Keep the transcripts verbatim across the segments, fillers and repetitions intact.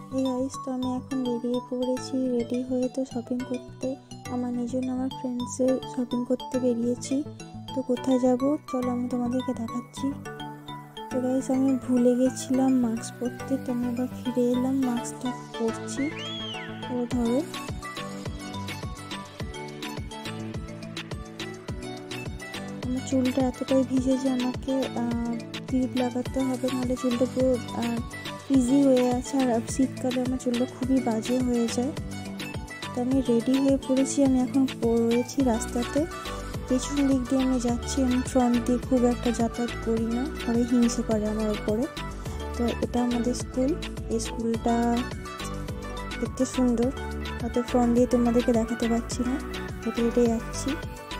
এই গাইস, তো আমি এখন বেরিয়ে পড়েছি রেডি হয়ে, তো শপিং করতে আমার নিজের আমার ফ্রেন্ডসের শপিং করতে বেরিয়েছি। তো কোথায় যাব চলো আমি তোমাদেরকে দেখাচ্ছি। তো গাইস, আমি ভুলে গেছিলাম মাস্ক পরতে, তো আমি আবার ফিরে এলাম, মাস্কটা পরছি। তো ধরো আমার চুলটা এতটাই ভিজে যে আমাকে ক্লিপ লাগাতে হবে, নাহলে চুলটা পুরো ইজি হয়ে আছে। আর শীতকালে আমার চুলটা খুবই বাজে হয়ে যায়। তো আমি রেডি হয়ে পড়েছি, আমি এখন রয়েছি রাস্তাতে। পেছন দিক দিয়ে আমি যাচ্ছি, আমি ফ্রন্ট দিয়ে খুব একটা যাতায়াত করি না, সবাই হিংসে করে আমার উপরে। তো এটা আমাদের স্কুল, এই স্কুলটা দেখতে সুন্দর, হয়তো ফ্রন্ট দিয়ে তোমাদেরকে দেখাতে পারছি না, হেঁটে হেঁটে যাচ্ছি।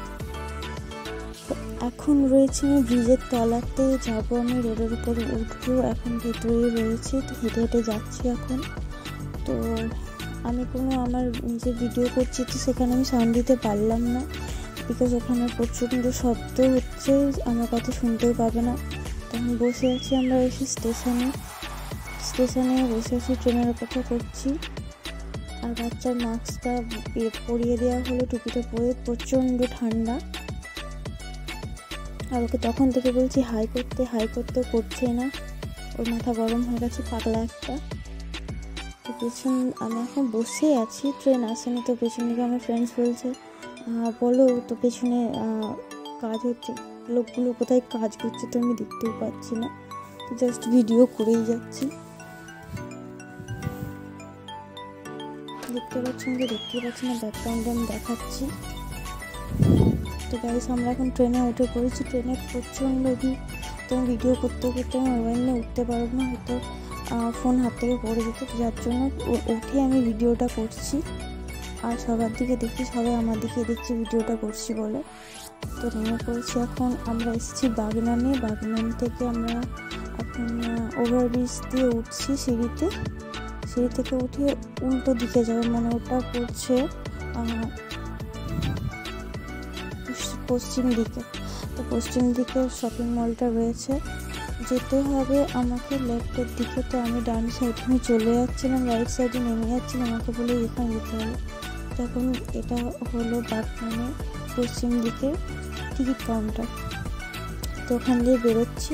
এখন রয়েছে আমি ব্রিজের তলাতে, যাবো আমি রোডের উপরে উঠবো, এখন ভেতরেই রয়েছে, তো হেঁটে হেঁটে যাচ্ছি এখন। তো আমি কোনো আমার নিজের ভিডিও করছি, তো সেখানে আমি সাউন্ড দিতে পারলাম না, বিকজ ওখানে প্রচণ্ড শব্দ হচ্ছে, আমার কথা শুনতেও পাবে না। তখন বসে আছি, আমরা এসে স্টেশনে স্টেশনে বসে আছি, ট্রেনের অপেক্ষা করছি। আর বাচ্চার মাস্কটা পরিয়ে দেওয়া হলো, টুপিটা পরে, প্রচণ্ড ঠান্ডা। আর ওকে তখন থেকে বলছি হাই করতে, হাই করতে করছে না, ওর মাথা গরম হয়ে গেছে, পাগলা একটা। তো পেছন আমি এখন বসে আছি, ট্রেন আসেনি, তো পেছন দিকে আমার ফ্রেন্ডস বলছে বলো, তো পেছনে কাজ হচ্ছে, লোকগুলো কোথায় কাজ করছে তো আমি দেখতেও পাচ্ছি না, তো জাস্ট ভিডিও করেই যাচ্ছি। দেখতে পাচ্ছি না, দেখতেই পাচ্ছি না, ব্যাকগ্রাউন্ডে আমি দেখাচ্ছি। তো গাইস, আমরা এখন ট্রেনে উঠে পড়েছি, ট্রেনে প্রচণ্ড ভিড়। তো আমি ভিডিও করতে করতে আমি মোবাইল নিয়ে উঠতে পারবো না, হয়তো ফোন হাত থেকে পড়ে যেত, যার জন্য উঠে আমি ভিডিওটা করছি। আর সবার দিকে দেখছি, সবাই আমার দিকে দেখছি ভিডিওটা করছি বলে। তো নেমে পড়েছি, এখন আমরা এসেছি বাগনানে। বাগনান থেকে আমরা এখন ওভারব্রিজ দিয়ে উঠছি সিঁড়িতে, সিঁড়ি থেকে উঠে উল্টো দিকে যাবো, মানে ওটা পড়ছে পশ্চিম দিকে। তো পশ্চিম দিকে শপিং মলটা রয়েছে, যেতে হবে আমাকে লেফটের দিকে। তো আমি ডান সাইডে আমি চলে যাচ্ছিলাম, রাইট সাইডে নেমে যাচ্ছিলাম, আমাকে বলে এখানে যেতে হবে। তখন এটা হলো বাগনানে পশ্চিম দিকে টিকিট কাউন্টার, তো ওখান দিয়ে বেরোচ্ছি।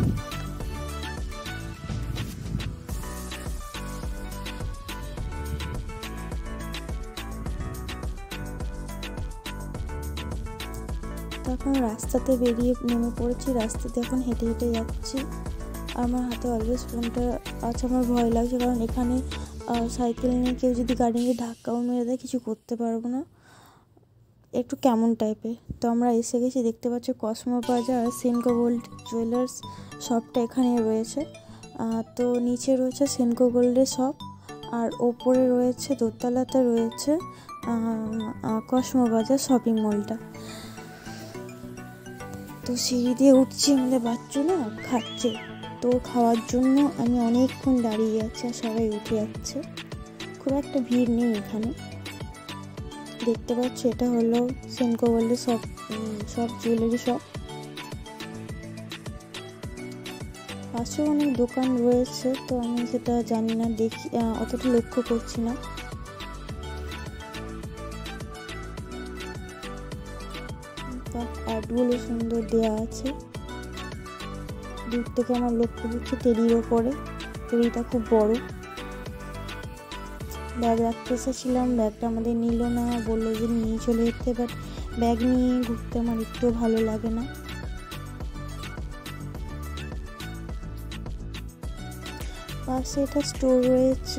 তখন রাস্তাতে বেরিয়ে নেমে পড়েছি, রাস্তাতে এখন হেঁটে হেঁটে যাচ্ছি। আমার হাতে অলওয়েজ ফোনটা আছে, আমার ভয় লাগছে, কারণ এখানে সাইকেল নিয়ে কেউ যদি গাড়ি নিয়ে ধাক্কাও মেরে দেয় কিছু করতে পারবো না, একটু কেমন টাইপের। তো আমরা এসে গেছি, দেখতে পাচ্ছি কসমো বাজার আর সেনকো গোল্ড জুয়েলার্স শপটা এখানে রয়েছে। তো নিচে রয়েছে সেনকো গোল্ডের শপ, আর ওপরে রয়েছে দোতলাতে রয়েছে কসমো বাজার শপিং মলটা। তো সিঁড়ি দিয়ে উঠছি, আমাদের বাচ্চা না খাচ্ছে, তো খাওয়ার জন্য আমি অনেকক্ষণ দাঁড়িয়ে আছি, আর সবাই উঠে যাচ্ছে, খুব একটা ভিড় নেই এখানে। দেখতে পাচ্ছ এটা হলো সেনকো গোল্ডের সব সব জুয়েলারি শপ। পাশেও অনেক দোকান রয়েছে, তো আমি সেটা জানি না, দেখি অতটা লক্ষ্য করছি না। অ্যাডগুলো সুন্দর দেওয়া আছে, দূর থেকে আমার লক্ষ্য হচ্ছে টেরির ওপরে, টেরিটা খুব বড়। ব্যাগ রাখতে এসেছিলাম, ব্যাগটা আমাদের নিল না, বললো যে নিয়ে চলে যেতে, বাট ব্যাগ নিয়ে ঘুরতে আমার একটু ভালো লাগে না। পাশে এটা স্টোর রয়েছে,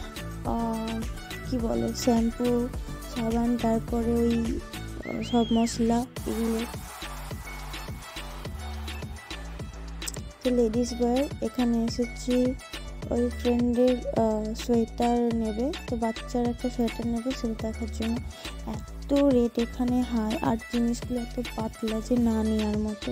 কি বলে শ্যাম্পু, সাবান, তারপরে ওই সব মশলা, এগুলো লেডিস ওয়্যার। এখানে এসেছি ওই ফ্রেন্ডের সোয়েটার নেবে, তো বাচ্চার একটা সোয়েটার নেবে, সেটা দেখার জন্য। এত রেট এখানে হাই, আর জিনিসগুলো এত পাতলা যে না নেওয়ার মতো।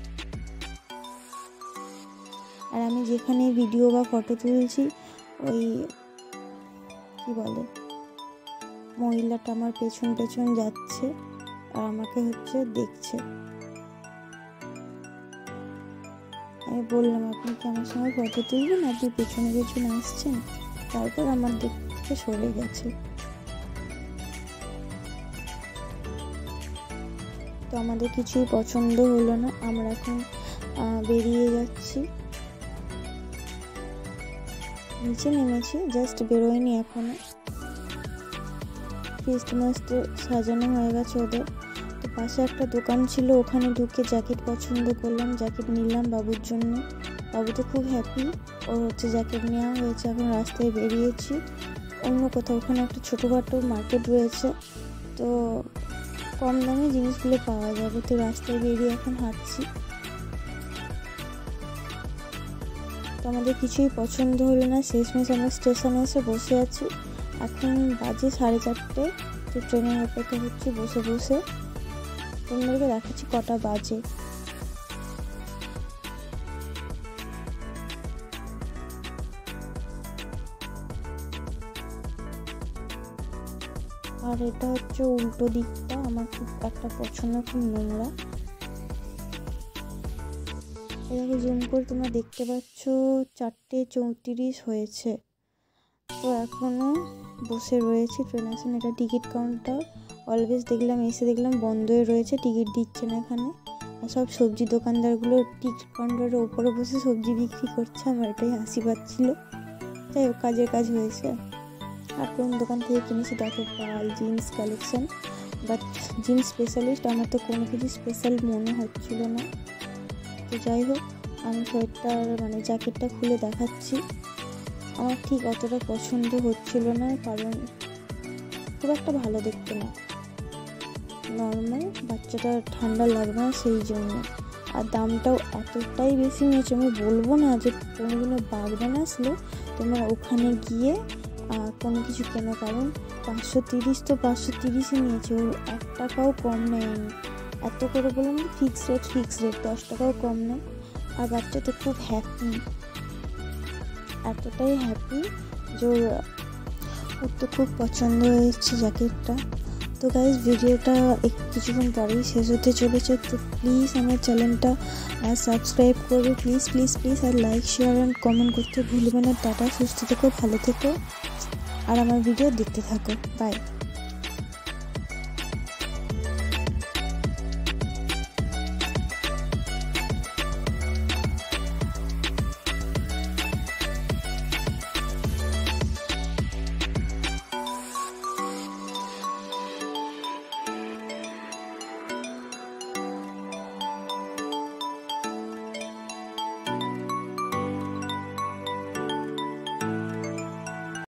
আর আমি যেখানে ভিডিও বা ফটো তুলছি, ওই কি বলে মহিলাটা আমার পেছন পেছন যাচ্ছে, আর আমাকে হচ্ছে দেখছে। আমি বললাম আপনি কি আমার সঙ্গে ফটো তুলবেন, আপনি পেছনে পেছনে আসছেন। তারপর আমার দিক থেকে সরে গেছে। তো আমাদের কিছুই পছন্দ হলো না, আমরা এখন বেরিয়ে যাচ্ছি। নিচে নেমেছি, জাস্ট বেরোয়নি এখনো। ক্রিসমাস সাজানো হয়ে গেছে ওদের। তো পাশে একটা দোকান ছিল, ওখানে ঢুকে জ্যাকেট পছন্দ করলাম, জ্যাকেট নিলাম বাবুর জন্য। বাবু তো খুব হ্যাপি, ওর হচ্ছে জ্যাকেট নেওয়া হয়েছে। এখন রাস্তায় বেরিয়েছি অন্য কোথাও, ওখানে একটা ছোটোখাটো মার্কেট রয়েছে, তো কম দামে জিনিসগুলো পাওয়া যাবে। তো রাস্তায় বেরিয়ে এখন হাঁটছি। তো আমাদের কিছুই পছন্দ হলো না, শেষমেশ আমরা স্টেশনে এসে বসে আছি। এখন বাজে সাড়ে চারটে, তো ট্রেনের অপেক্ষা হচ্ছে বসে বসে। তোমাদেরকে দেখাচ্ছি কটা বাজে। আর এটা হচ্ছে উল্টো দিকটা, আমার খুব একটা পছন্দ, খুব নোংরা। এভাবে জুম করে তোমরা দেখতে পাচ্ছ চারটে চৌত্রিশ হয়েছে। তো এখনো বসে রয়েছি ট্রেন আসেন। এটা টিকিট কাউন্টার, অলওয়েজ দেখলাম এসে দেখলাম বন্ধই রয়েছে, টিকিট দিচ্ছে না এখানে। আর সব সবজি দোকানদারগুলো টিকিট কাউন্টারের উপরে বসে সবজি বিক্রি করছে, আমার এটাই হাসি পাচ্ছিল। যাই হোক, কাজের কাজ হয়েছে। আর কোন দোকান থেকে কিনেছি দেখো, Pal jeans collection, but jeans specialist, আমার তো কোনো কিছু স্পেশাল মনে হচ্ছিল না। তো যাই হোক, আমি সোয়েটার মানে জ্যাকেটটা খুলে দেখাচ্ছি। আমার ঠিক অতটা পছন্দ হচ্ছিল না, কারণ খুব একটা ভালো দেখতে না, নর্মাল, বাচ্চাটা ঠান্ডা লাগবে না সেই জন্য। আর দামটাও এতটাই বেশি নিয়েছে, আমি বলবো না যে কোনোদিনও বাড়বেন আসলে তোমরা ওখানে গিয়ে কোনো কিছু কেনো, কারণ পাঁচশো তিরিশ তো পাঁচশো তিরিশই নিয়েছে, ওর এক টাকাও কম নেয়নি। এত করে বললাম যে ফিক্স রেট ফিক্স রেট দশ টাকাও কম নেয়। আর বাচ্চা তো খুব হ্যাপি, এতটাই হ্যাপি যে ওর তো খুব পছন্দ হয়েছে জ্যাকেটটা। তো গাইস, ভিডিওটা কিছুক্ষণ পরেই শেষ হতে চলেছে। তো প্লিজ আমার চ্যানেলটা সাবস্ক্রাইব করবে, প্লিজ প্লিজ প্লিজ আর লাইক শেয়ার অ্যান্ড কমেন্ট করতে ভুলবে না। টাটা, সুস্থ থেকো, ভালো থেকো, আর আমার ভিডিও দেখতে থাকো। বাই।